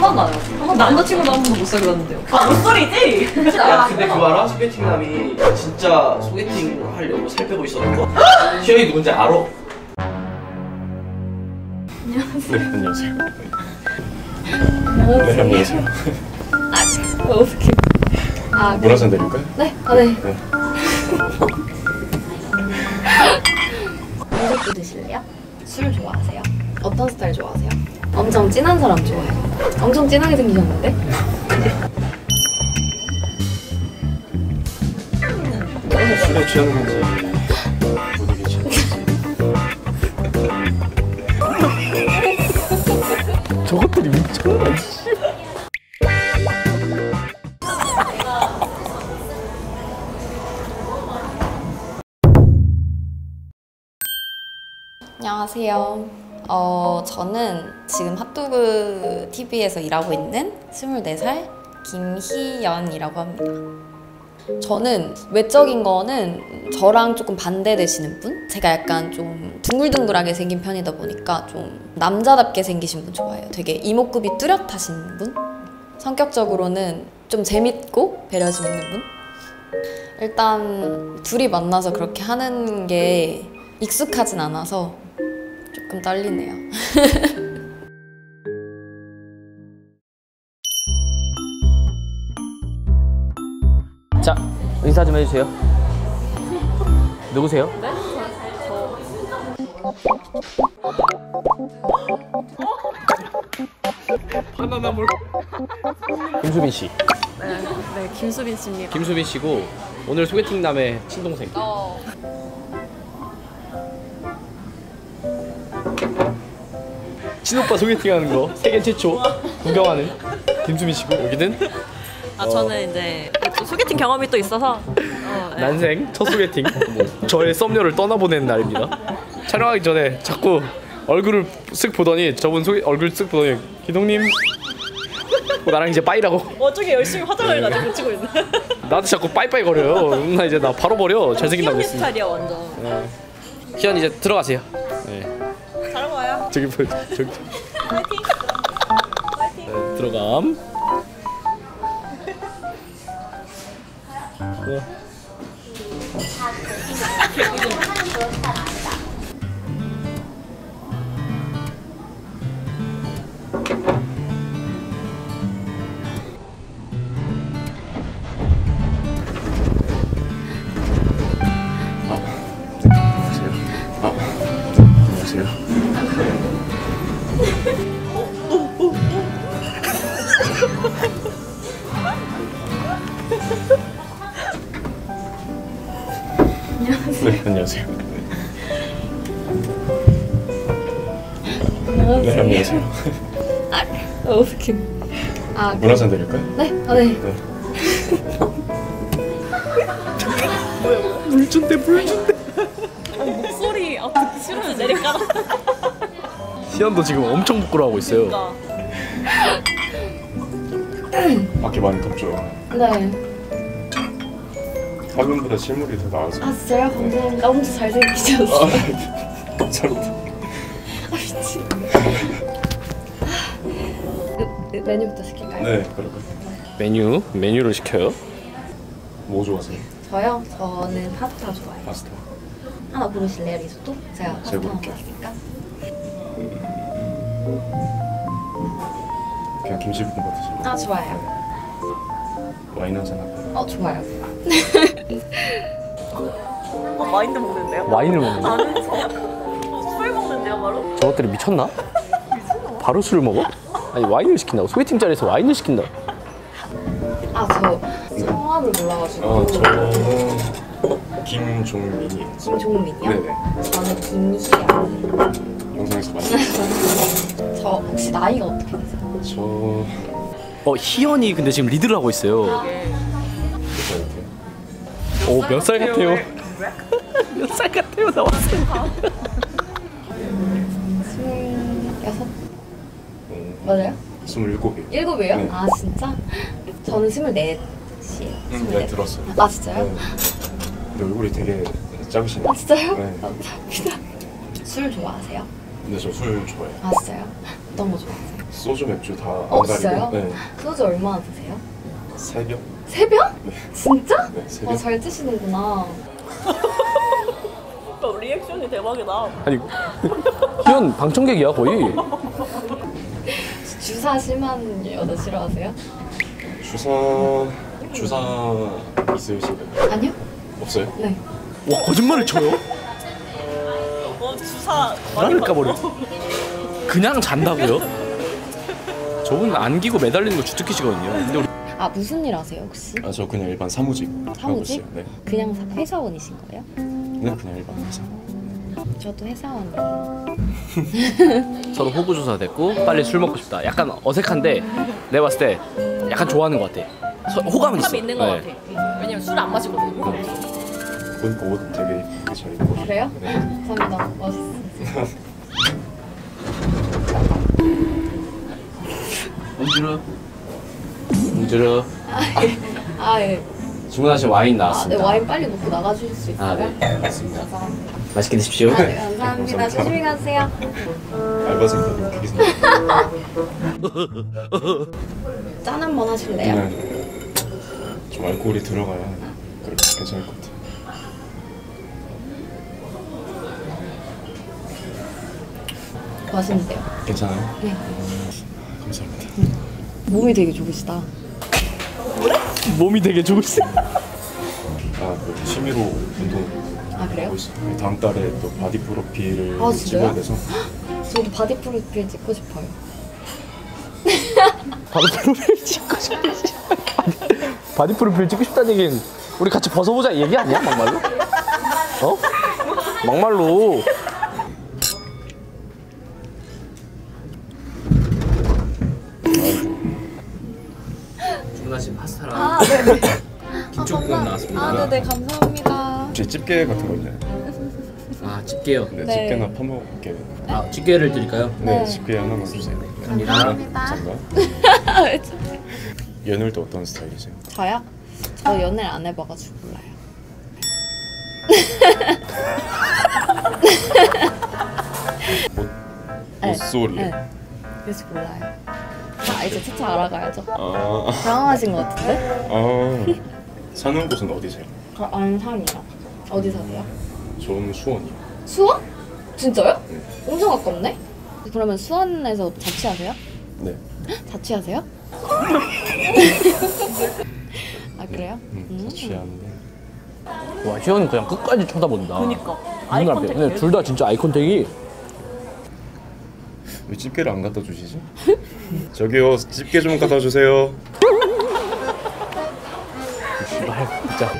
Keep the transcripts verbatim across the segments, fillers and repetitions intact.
번도 안 해봤어요. 한 번도 남자친구도 한 번도 못 사귀었는데요. 아, 못소리지? 야, 근데 그거 알아? 소개팅남이 진짜 소개팅 하려고 살 빼고 있었던 거? 희연이 누군지 알아? 네, 안녕하세요. 안녕하세요. 네, 안녕하세요. 아, 어떡해. 아, 물 한 잔 드릴까요? 네? 아, 네. 네. 음식도 드실래요? 술 좋아하세요? 어떤 스타일 좋아하세요? 엄청 진한 사람 좋아해요. 엄청 진하게 생기셨는데? 술에 취하는 건지 분위기에 취하는 건지. 저것들이 미쳤나? 안녕하세요. 어, 저는 지금 핫도그 티비에서 일하고 있는 스물네 살 김희연이라고 합니다. 저는 외적인 거는 저랑 조금 반대되시는 분? 제가 약간 좀 둥글둥글하게 생긴 편이다 보니까 좀 남자답게 생기신 분 좋아해요. 되게 이목구비 뚜렷하신 분? 성격적으로는 좀 재밌고 배려심 있는 분? 일단 둘이 만나서 그렇게 하는 게 익숙하진 않아서 조금 떨리네요. 자, 인사 좀 해주세요. 누구세요? 네? 바나나물. 김수빈 씨. 네, 네, 김수빈 씨입니다. 김수빈 씨고 오늘 소개팅남의 친동생. 어. 친오빠 소개팅하는 거 세계 최초 구경하는 김수빈 씨고 여기는 아, 저는 이제 또 소개팅 경험이 또 있어서 어, 네. 난생 첫 소개팅. 뭐, 저의 썸녀를 떠나보낸 날입니다. 촬영하기 전에 자꾸 얼굴을 쓱 보더니 저분 소개, 얼굴 쓱 보더니 기동님 뭐 나랑 이제 빠이라고. 어, 저기 열심히 화장을 가지고 붙이고 있네. 나도 자꾸 빠이빠이 거려요. 나 이제 나 바로 버려. 잘생긴다고 희연이 했으니까. 스타일이야 완전. 네. 희연 이제 들어가세요. 네. 잘 먹어요. 저기 보여. 저기. 파이팅. 파이팅. 네, 들어감. 네. 아, 네, 안녕하세요. 네, 안녕하세요. 네, 안녕하세요. 아, 어떡해. 아, 물 한 잔 드릴까요? 네? 아, 네. 네. 물 준대 물 준대. 목소리 아, 듣기 싫어서 내릴까? 희연도 지금 엄청 부끄러워하고 있어요. 그러니까. 밖에 많이 덥죠? 네. 화면보다 실물이 더 나아서. 아, 진짜요? 감사합니다. 엄청 잘생기셨어요. 아, 감사합니다. 아, 미친. 그, 메뉴부터 시킬까요? 네, 그럴까요? 메뉴 메뉴를 시켜요. 뭐 좋아하세요? 저요? 저는 파스타 좋아해요. 파스타. 하나 고르실래요, 리조또? 제가 파스타 제가 하나 고를게요. 고르니까. 그냥 김치볶음밥 드실래요? 아, 좋아요. 와인 한잔 할까요? 어, 좋아요. 어, 마인드 먹는데요? 와인을 먹는 거? 아니, 저 술 먹는데요, 바로? 저것들이 미쳤나? 바로 술을 먹어? 아니 와인을 시킨다고? 소개팅 자리에서 와인을 시킨다고? 아, 저 성함을 몰라가지고. 아, 저는 김종민이에요. 김종민이요? 네네. 저는 김희연. 영상에서 만났어요. 저 혹시 나이가 어떻게 되세요? 저... 어 희연이 근데 지금 리드를 하고 있어요. 몇 살 같아요? 오 몇 살 같아요? 몇 살 같아요? 나왔어요. 스물여섯? 어, 맞아요? 스물일곱이에요. 일곱이에요? 네. 아, 진짜? 저는 스물넷이에요. 음, 네, 들었어요. 아, 진짜요? 네. 근데 얼굴이 되게 작으시네요. 아, 진짜요? 네. 감사합니다. 술 좋아하세요? 근데 저 술 좋아해요. 아, 진짜요? 어떤 거 좋아하세요? 소주 맥주 다 안 어, 가리고. 진짜요? 네. 소주 얼마나 드세요? 세 병? 세 병? 네. 진짜? 네, 세 와, 병. 잘 드시는구나. 어, 리액션이 대박이다. 아니 희연 방청객이야 거의. 주사 심한 여자 싫어하세요? 주사 주사 있으신가요? 아니요? 없어요? 네. 와 거짓말을 쳐요? 어, 주사 나를 까버려. 그냥 잔다고요? 저분 안기고 매달리는 거 주특기시거든요. 근데 우리 아, 무슨 일 하세요, 혹시? 아 저 그냥 일반 사무직 하고 사무직? 있어요. 네. 그냥 사- 회사원이신 거예요? 네 그냥 일반 회사. 저도 회사원이에요. 서로 호구 조사 됐고 빨리 술 먹고 싶다. 약간 어색한데 내가 봤을 때 약간 좋아하는 것 같아. 서- 호감은 있어. 호감이 있는 것 네. 같아. 왜냐면 술 안 마시거든. 보니까 옷 되게 예쁘게 잘 입고 오셨어요. 그래요? 네. 감사합니다. 멋있어요. 봉주르 봉주르 아, 예. 주문하신 와인 아, 네, 나왔습니다. 와인 빨리 먹고 나가주실 수 있어요? 아, 네. 맞습니다. 감사합니다. 맛있게 드십시오. 아, 네, 감사합니다. 감사합니다. 조심히 가세요. 알바생도 크게 생겼. 짠 한번 하실래요? 네. 좀 알코올이 들어가야 그렇게 괜찮을 것 같아요. 맛있는데요? 괜찮아요? 네. 감사합니다. 몸이 되게 좋으시다. 몸이 되게 좋으시네. 아, 그 취미로 운동 아, 그래요? 하고 있어요. 다음 달에 또 바디 프로필을 아, 진짜요? 찍어야 돼서 저도 바디 프로필 찍고 싶어요. 바디 프로필 찍고 싶다. 바디 프로필 찍고 싶다는 얘기는 우리 같이 벗어보자 얘기 아니야 막말로? 어? 막말로. 주문하신 파스타랑 아, 네네. 김치볶음 나왔습니다. 아, 네네. 감사합니다. 혹시 집게 같은 거 있나요? 아 집게요. 네, 네. 집게나 파먹게. 아 집게를 드릴까요? 네, 네. 집게 하나만 주세요. 네. 감사합니다. 감사합니다. 연애할 때 어떤 스타일이세요? 저요? 저 연애를 안 해봐가지고 몰라요. 옷, 네. 옷소리요? 네. 그래서 몰라요. 아, 이제 차차 알아가야죠. 아, 당황하신 것 같은데? 아, 사는 곳은 어디세요? 저 안산이요. 어디 사세요? 저는 수원이요. 수원? 진짜요? 엄청 가깝네? 그러면 수원에서 자취하세요? 네. 자취하세요? 아, 그래요? 음, 음. 자취하는데. 와 희연은 그냥 끝까지 쳐다본다. 그니까. 아이 컨택. 근데 둘 다 진짜 아이 컨택이. 왜 집게를 안 갖다 주시지? 저기요, 집게 좀 갖다 주세요. 씨발 진짜.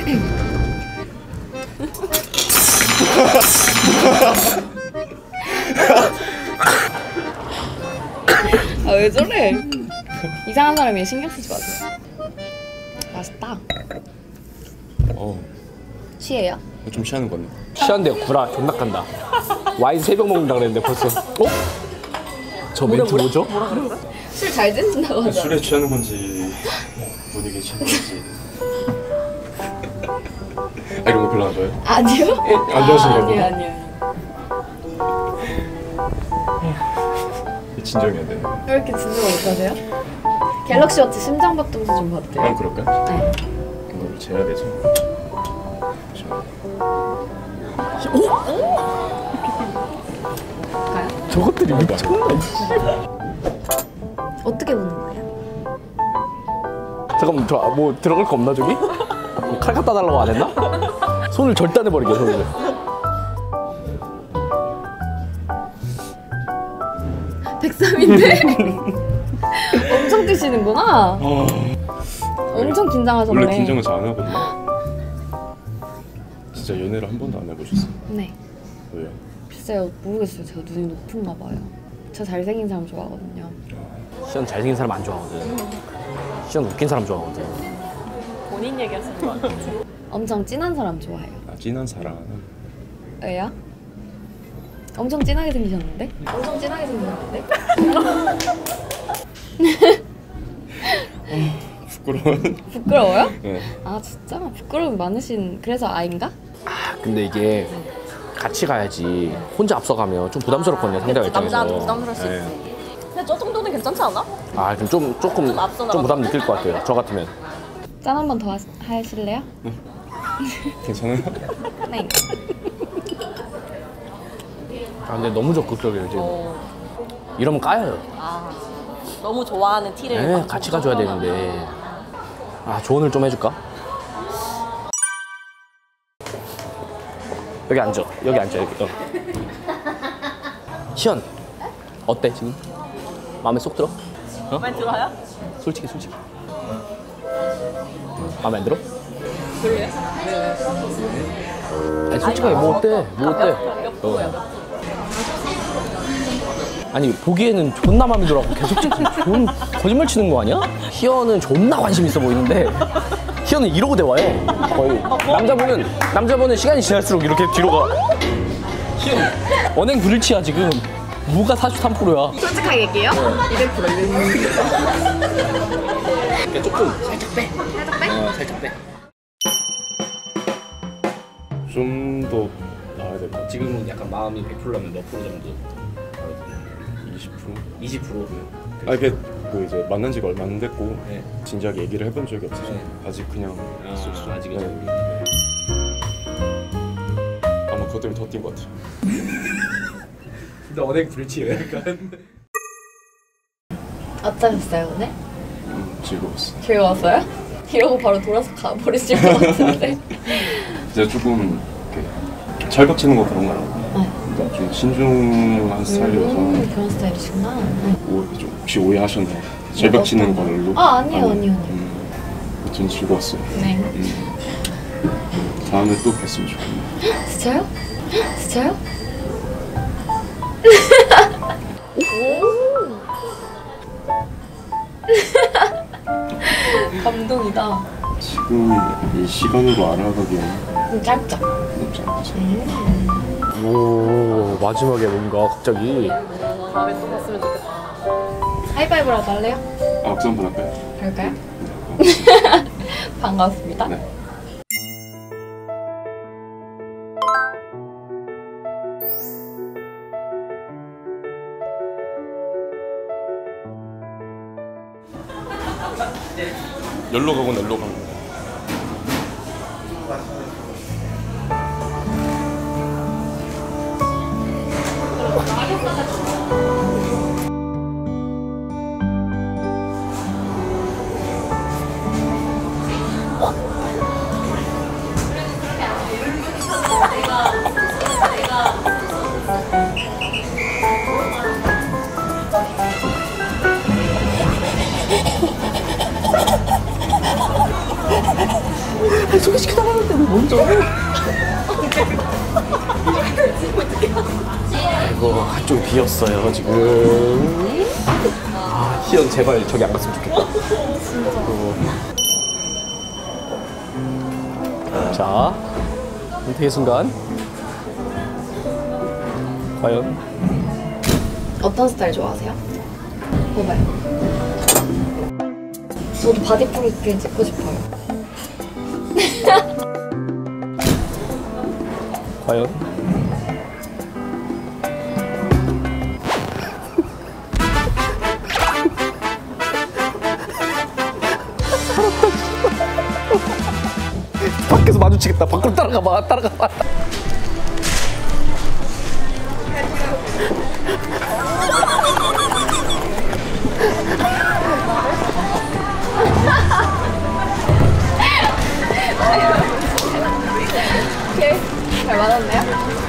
아, 왜 저래? 이상한 사람이 신경 쓰지 마세요. 맛있다. 어, 취해요? 좀 취하는 건데. 취한데 구라 존나 간다. 와인 세 병 먹는다 그랬는데 벌써. 어? 저 멘트 뭐죠? 술 잘 드신다고 하잖아. 술에 취하는 건지 분위기에 취하는 건지. 아, 이런 거 별로 안 좋아해요? 아니요? 안 좋아하시는 아, 거구나. 아니요, 아니요. 진정이 안 되네. 왜 이렇게 진정 못하세요? 갤럭시 워치 심장박동수 좀 아, 받대요. 그럴까요? 네. 이걸 재야 되죠. 가요? 저것들이 미쳤나? 어떻게 보는 거예요? 잠깐만 저 뭐 들어갈 거 없나 저기? 뭐칼 갖다 달라고 안 했나? 손을 절단해 버리게 손을. 백삼인데? 엄청 드시는구나. 아, 엄청 긴장하셨네. 원래 긴장을 잘 안 하거든요. 진짜 연애를 한 번도 안 해보셨어요? 네. 왜요? 글쎄요, 모르겠어요. 제가 눈이 높은가 봐요. 저 잘생긴 사람 좋아하거든요. 시연 잘생긴 사람 안 좋아하거든. 시연 웃긴 사람 좋아하거든. 본인 얘기하시는 거 같아. 엄청 진한 사람 좋아해요. 아, 진한 사람. 왜요? 엄청 진하게 생기셨는데? 엄청 진하게 생기셨는데? 부끄러운. 부끄러워요? 네. 아, 진짜? 부끄러움이 많으신, 그래서 아인가? 아 근데 이게 같이 가야지. 혼자 앞서가면 좀 부담스럽거든요 상대가 입장에서. 남자도 부담스러울 수 네. 있지. 근데 저 정도는 괜찮지 않아? 아 그럼 좀 조금 좀 앞서 좀 부담 느낄 것 같아요. 저 같으면. 짠 한 번 더 하실래요? 괜찮아요? 네. 아 근데 너무 적극적이에요 지금. 어. 이러면 까여요. 아, 너무 좋아하는 티를. 네, 같이 가줘야 되는데. 아 조언을 좀 해줄까? 여기 앉아. 여기 앉아 여기. 어. 시연 어때 지금? 마음에 쏙 들어? 어? 마음에 들어요? 솔직히 솔직히. 마음에 안 들어? 별로예요? 아니 솔직하게 뭐 어때? 뭐 어때? 어. 아니 보기에는 존나 마음에 들어하고 계속 찍지. 존 거짓말 치는 거 아니야? 희연은 존나 관심 있어 보이는데 희연은 이러고 대화해. 거의 남자분은 남자분은 시간이 지날수록 이렇게 뒤로 가. 희연 언행 불일치야 지금. 무가 사십삼 퍼센트야. 솔직하게 얘기해요? 이백 퍼센트. 그러니까 조금 살짝 빼. 살짝 빼? 어, 살짝 빼. 좀 더 나와야 될 것 같아요. 지금은 약간 마음이 백 퍼센트라면 몇 프로 정도? 이십 퍼센트? 이십 퍼센트. 아 이게 뭐 이제 만난 지가 얼마 안 됐고 네. 진지하게 얘기를 해본 적이 없어서 네. 아직 그냥 아, 쏠쏠. 아직은 네. 좀. 아마 그것 때문에 더 뛴 것 같아요. 근데 언행 불일치예요 약간. 어떠셨어요 오늘? 음, 즐거웠어요. 즐거웠어요? 이러고 바로 돌아서 가버리실 것 같은데. 제가 조금 이렇게 철벽치는 거 그런 거라고. 네. 그러니까 좀 신중한 스타일이어서 음, 그런 스타일이시구나. 네. 오, 좀 혹시 오해하셨나요? 철벽치는 걸로? 아, 아니에요, 아니에요, 아니에요. 음, 아무튼 즐거웠어요. 네. 음. 다음에 또 뵀으면 좋겠네요. 진짜요? 진짜요? 감동이다. 지금 이 시간으로 알아가기에는 좀 짧죠? 너무 짧아서. 오 마지막에 뭔가 갑자기. 다음에 또 봤으면 좋겠다. 하이파이브라도 할래요? 아, 박수 한번 할까요? 그럴까요? 네, 반갑습니다. 네. 열로 가고 넬로 가고. 소개시켜달라는데 왜 먼저? 이거 한쪽이 비었어요 지금. 아 희연 제발 저기 안 갔으면 좋겠다. 어. 자 선택의 순간 과연 어떤 스타일 좋아하세요? 봐봐요. 저도 바디 프로필 찍고 싶어요. 과연 밖에서 마주치겠다. 밖으로 따라가봐 따라가봐. 오케이. 잘 맞았네요?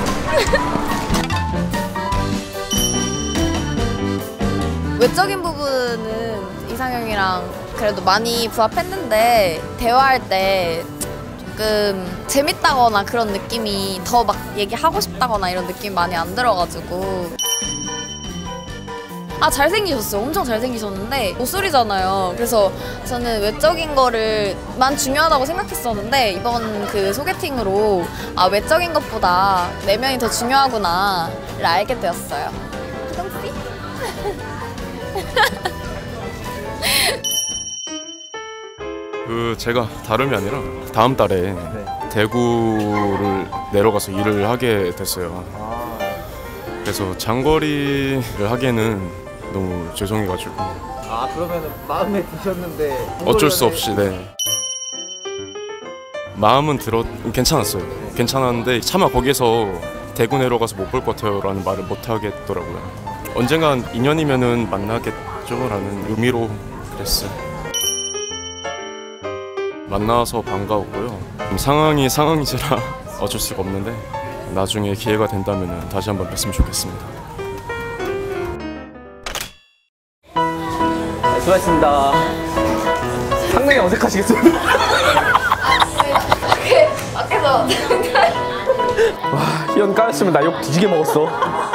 외적인 부분은 이상형이랑 그래도 많이 부합했는데 대화할 때 조금 재밌다거나 그런 느낌이 더 막 얘기하고 싶다거나 이런 느낌이 많이 안 들어가지고 아 잘생기셨어요. 엄청 잘생기셨는데 모쏠이잖아요. 그래서 저는 외적인 거를 만 중요하다고 생각했었는데 이번 그 소개팅으로 아 외적인 것보다 내면이 더 중요하구나를 알게 되었어요. 똥띠? 그 제가 다름이 아니라 다음 달에 대구를 내려가서 일을 하게 됐어요. 그래서 장거리를 하기에는 너무 죄송해가지고 아 그러면은 마음에 드셨는데 어쩔 수 없이 네 마음은 들었 괜찮았어요. 괜찮았는데 차마 거기서 대구 내려가서 못 볼 것 같아요라는 말을 못 하겠더라고요. 언젠간 인연이면은 만나겠죠라는 의미로 그랬어요. 만나서 반가웠고요. 상황이 상황이지라 어쩔 수가 없는데 나중에 기회가 된다면은 다시 한번 뵀으면 좋겠습니다. 네, 수고하셨습니다. 상당히 어색하시겠어요? 밖에서 와, 희연 까였으면 나 욕 뒤지게 먹었어.